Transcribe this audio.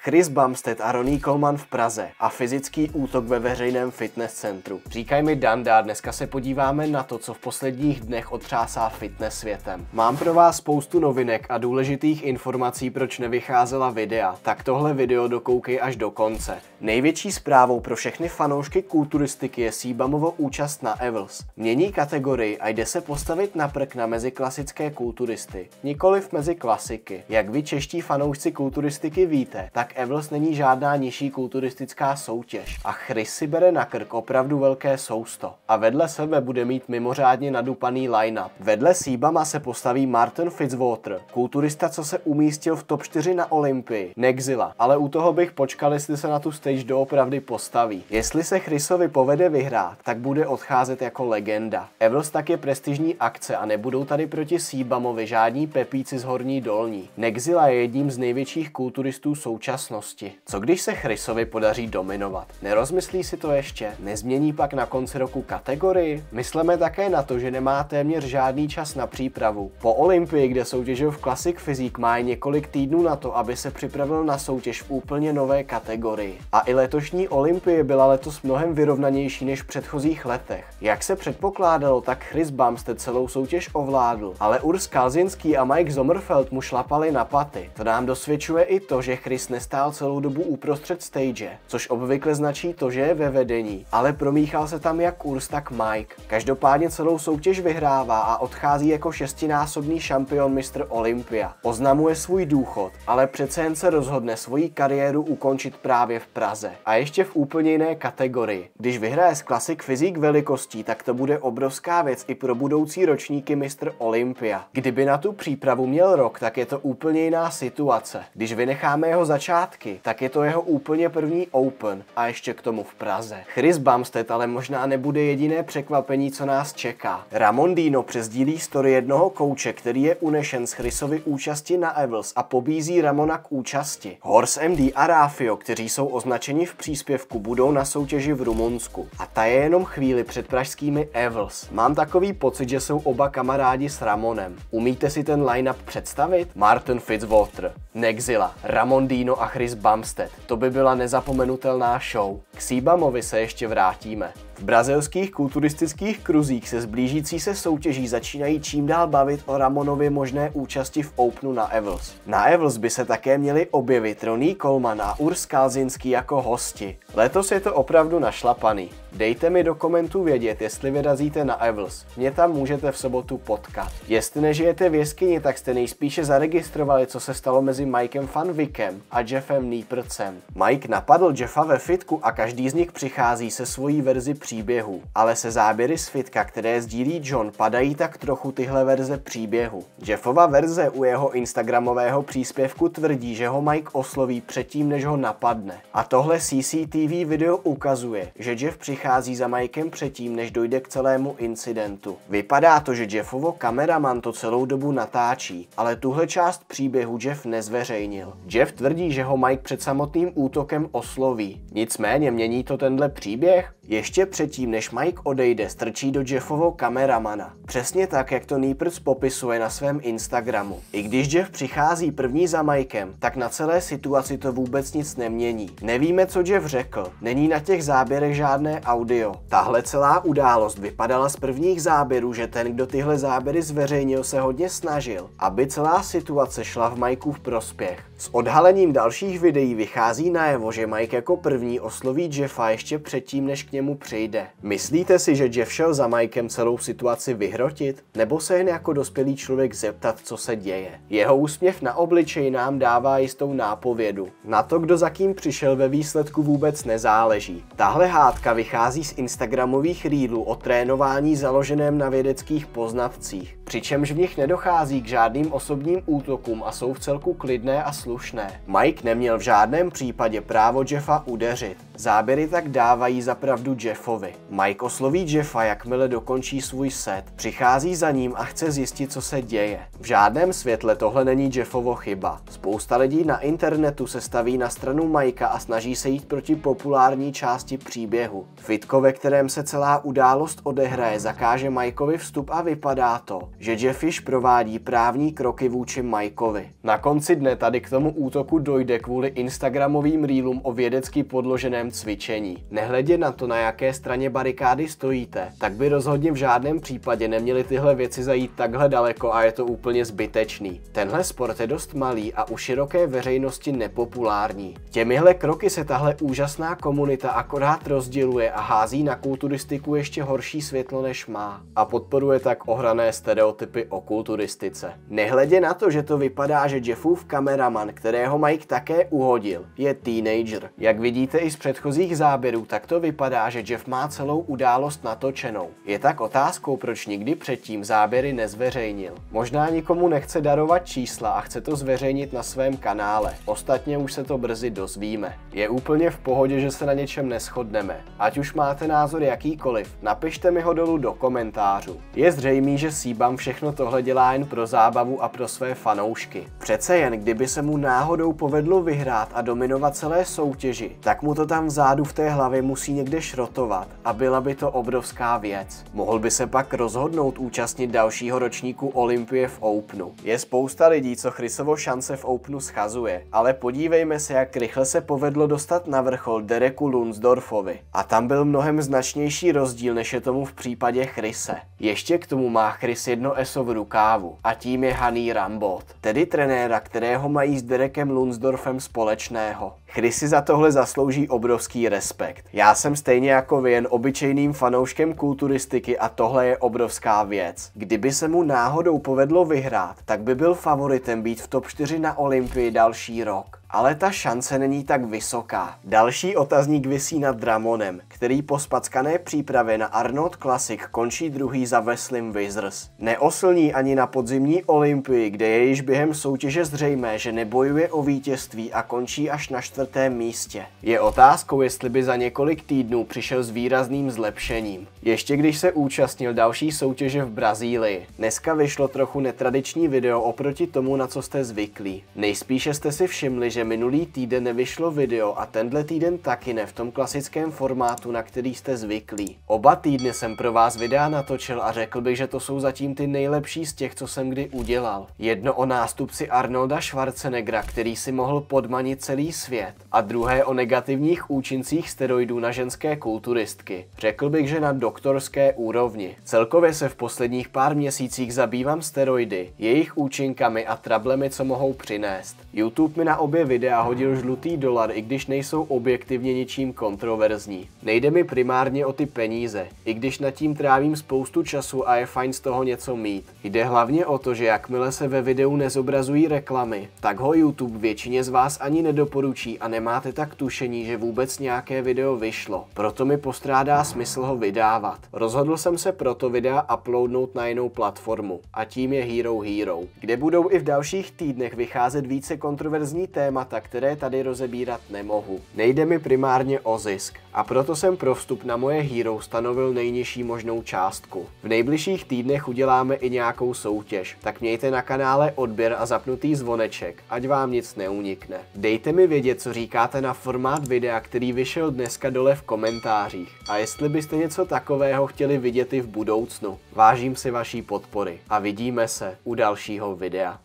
Chris Bumstead a Ronnie Coleman v Praze a fyzický útok ve veřejném fitness centru. Říkaj mi Danda, dneska se podíváme na to, co v posledních dnech otřásá fitness světem. Mám pro vás spoustu novinek a důležitých informací, proč nevycházela videa, tak tohle video dokoukej až do konce. Největší zprávou pro všechny fanoušky kulturistiky je CBUMovo účast na Evels. Mění kategorii a jde se postavit na prkna mezi klasické kulturisty, nikoliv mezi klasiky. Jak vy čeští fanoušci kulturistiky víte, tak Evels není žádná nižší kulturistická soutěž a Chris si bere na krk opravdu velké sousto. A vedle sebe bude mít mimořádně nadupaný line-up. Vedle CBUMa se postaví Martin Fitzwater, kulturista, co se umístil v top 4 na Olympii, Nexila, ale u toho bych počkal, jestli se na tu stage doopravdy postaví. Jestli se Chrisovi povede vyhrát, tak bude odcházet jako legenda. Evels tak je prestižní akce a nebudou tady proti CBUMovi žádní pepíci z Horní Dolní. Nexila je jedním z největších kulturistů současnosti. Co když se Chrisovi podaří dominovat? Nerozmyslí si to ještě? Nezmění pak na konci roku kategorii? Myslíme také na to, že nemá téměř žádný čas na přípravu. Po Olympii, kde soutěžil v Classic Physique, má několik týdnů na to, aby se připravil na soutěž v úplně nové kategorii. A i letošní Olympie byla letos mnohem vyrovnanější než v předchozích letech. Jak se předpokládalo, tak Chris Bumstead celou soutěž ovládl, ale Urs Kalzinský a Mike Sommerfeld mu šlapali na paty. To nám dosvědčuje i to, že Chris nestál celou dobu uprostřed stage, což obvykle značí to, že je ve vedení, ale promíchal se tam jak Urs, tak Mike. Každopádně celou soutěž vyhrává a odchází jako šestinásobný šampion mistr Olympia. Oznamuje svůj důchod, ale přece jen se rozhodne svoji kariéru ukončit právě v Praze. A ještě v úplně jiné kategorii. Když vyhraje z Classic Physique velikostí, tak to bude obrovská věc i pro budoucí ročníky mistr Olympia. Kdyby na tu přípravu měl rok, tak je to úplně jiná situace. Když vynecháme jeho začátky, tak je to jeho úplně první Open a ještě k tomu v Praze. Chris Bumstead ale možná nebude jediné překvapení, co nás čeká. Ramon Dino přesdílí story jednoho kouče, který je unešen z Chrisovy účasti na Evels a pobízí Ramona k účasti. Horse MD a Rafio, kteří jsou označeni v příspěvku, budou na soutěži v Rumunsku. A ta je jenom chvíli před pražskými Evels. Mám takový pocit, že jsou oba kamarádi s Ramonem. Umíte si ten line-up představit? Martin Fitzwater, Nexila, Ramon Dino a Chris Bumstead. To by byla nezapomenutelná show. K CBUMovi se ještě vrátíme. V brazilských kulturistických kruzích se s blížící se soutěží začínají čím dál bavit o Ramonově možné účasti v Openu na Evels. Na Evels by se také měli objevit Ronnie Coleman a Urs Kalzinský jako hosti. Letos je to opravdu našlapaný. Dejte mi do komentů vědět, jestli vyrazíte na Evels. Mě tam můžete v sobotu potkat. Jestli nežijete v jeskyni, tak jste nejspíše zaregistrovali, co se stalo mezi Mikem Van Wickem a Jeffem Niepercem. Mike napadl Jeffa ve fitku a každý z nich přichází se svojí verzi příběhu. Ale se záběry z fitka, které sdílí John, padají tak trochu tyhle verze příběhu. Jeffova verze u jeho instagramového příspěvku tvrdí, že ho Mike osloví předtím, než ho napadne. A tohle CCTV video ukazuje, že Jeff přichází za Mikem předtím, než dojde k celému incidentu. Vypadá to, že Jeffovo kameraman to celou dobu natáčí, ale tuhle část příběhu Jeff nezveřejnil. Jeff tvrdí, že ho Mike před samotným útokem osloví. Nicméně mění to tenhle příběh? Ještě předtím, než Mike odejde, strčí do Jeffovo kameramana. Přesně tak, jak to Nieperc popisuje na svém Instagramu. I když Jeff přichází první za Mikem, tak na celé situaci to vůbec nic nemění. Nevíme, co Jeff řekl. Není na těch záběrech žádné audio. Tahle celá událost vypadala z prvních záběrů, že ten, kdo tyhle záběry zveřejnil, se hodně snažil, aby celá situace šla v Mikův prospěch. S odhalením dalších videí vychází najevo, že Mike jako první osloví Jeffa ještě předtím, než k němu přijde. Myslíte si, že Jeff šel za Mikem celou situaci vyhrotit? Nebo se jen jako dospělý člověk zeptat, co se děje? Jeho úsměv na obličeji nám dává jistou nápovědu. Na to, kdo za kým přišel, ve výsledku vůbec nezáleží. Tahle hádka vychází z instagramových reelů o trénování založeném na vědeckých poznatcích, přičemž v nich nedochází k žádným osobním útokům a jsou vcelku klidné a slušné. Mike neměl v žádném případě právo Jeffa udeřit. Záběry tak dávají za pravdu Jeffovi. Mike osloví Jeffa, jakmile dokončí svůj set, přichází za ním a chce zjistit, co se děje. V žádném světle tohle není Jeffovo chyba. Spousta lidí na internetu se staví na stranu Mikea a snaží se jít proti populární části příběhu. Fitko, ve kterém se celá událost odehraje, zakáže Mikeovi vstup a vypadá to, že Jeff již provádí právní kroky vůči Mikeovi. Na konci dne tady k tomu útoku dojde kvůli instagramovým reelům o vědecky podloženém cvičení. Nehledě na to, na jaké straně barikády stojíte, tak by rozhodně v žádném případě neměly tyhle věci zajít takhle daleko a je to úplně zbytečný. Tenhle sport je dost malý a u široké veřejnosti nepopulární. Těmihle kroky se tahle úžasná komunita akorát rozděluje a hází na kulturistiku ještě horší světlo než má. A podporuje tak ohrané stereotypy o kulturistice. Nehledě na to, že to vypadá, že Jeffův kameraman, kterého Mike také uhodil, je teenager. Jak vidíte i z předchozích záběrů, tak to vypadá, že Jeff má celou událost natočenou. Je tak otázkou, proč nikdy předtím záběry nezveřejnil. Možná nikomu nechce darovat čísla a chce to zveřejnit na svém kanále. Ostatně už se to brzy dozvíme. Je úplně v pohodě, že se na něčem neshodneme. Ať už máte názor jakýkoliv, napište mi ho dolů do komentářů. Je zřejmé, že CBAM všechno tohle dělá jen pro zábavu a pro své fanoušky. Přece jen kdyby se mu náhodou povedlo vyhrát a dominovat celé soutěži, tak mu to tam vzadu v té hlavě musí někde šrotovat a byla by to obrovská věc. Mohl by se pak rozhodnout účastnit dalšího ročníku Olympie v Openu. Je spousta lidí, co Chrisovo šance v Openu schazuje, ale podívejme se, jak rychle se povedlo dostat na vrchol Dereku Lunsdorfovi. A tam byl mnohem značnější rozdíl, než je tomu v případě Chrise. Ještě k tomu má Chris jedno ESO v rukávu a tím je Hany Rambod, tedy trenéra, kterého mají s Derekem Lunsdorfem společného. Chris si za tohle zaslouží obrovský respekt. Já jsem stejně jako vy jen obyčejným fanouškem kulturistiky a tohle je obrovská věc. Kdyby se mu náhodou povedlo vyhrát, tak by byl favoritem být v top 4 na Olympii další rok. Ale ta šance není tak vysoká. Další otazník visí nad Dramonem, který po spackané přípravě na Arnold Classic končí druhý za Weslem Withers. Neoslní ani na podzimní Olympii, kde je již během soutěže zřejmé, že nebojuje o vítězství a končí až na 4. místě. Je otázkou, jestli by za několik týdnů přišel s výrazným zlepšením. Ještě když se účastnil další soutěže v Brazílii. Dneska vyšlo trochu netradiční video oproti tomu, na co jste zvyklí. Nejspíše jste si všimli, že minulý týden nevyšlo video a tenhle týden taky ne v tom klasickém formátu, na který jste zvyklí. Oba týdny jsem pro vás videa natočil a řekl bych, že to jsou zatím ty nejlepší z těch, co jsem kdy udělal. Jedno o nástupci Arnolda Schwarzeneggera, který si mohl podmanit celý svět, a druhé o negativních účincích steroidů na ženské kulturistky. Řekl bych, že na doktorské úrovni. Celkově se v posledních pár měsících zabývám steroidy, jejich účinkami a trablemi, co mohou přinést. YouTube mi na obě videa hodil žlutý dolar, i když nejsou objektivně ničím kontroverzní. Nejde mi primárně o ty peníze, i když nad tím trávím spoustu času a je fajn z toho něco mít. Jde hlavně o to, že jakmile se ve videu nezobrazují reklamy, tak ho YouTube většině z vás ani nedoporučí a nemáte tak tušení, že vůbec nějaké video vyšlo. Proto mi postrádá smysl ho vydávat. Rozhodl jsem se proto videa uploadnout na jinou platformu a tím je Hero Hero, kde budou i v dalších týdnech vycházet více kontroverzní témata, které tady rozebírat nemohu. Nejde mi primárně o zisk a proto jsem pro vstup na moje Hero stanovil nejnižší možnou částku. V nejbližších týdnech uděláme i nějakou soutěž, tak mějte na kanále odběr a zapnutý zvoneček, ať vám nic neunikne. Dejte mi vědět, co říkáte na formát videa, který vyšel dneska dole v komentářích a jestli byste něco takového chtěli vidět i v budoucnu. Vážím si vaší podpory a vidíme se u dalšího videa.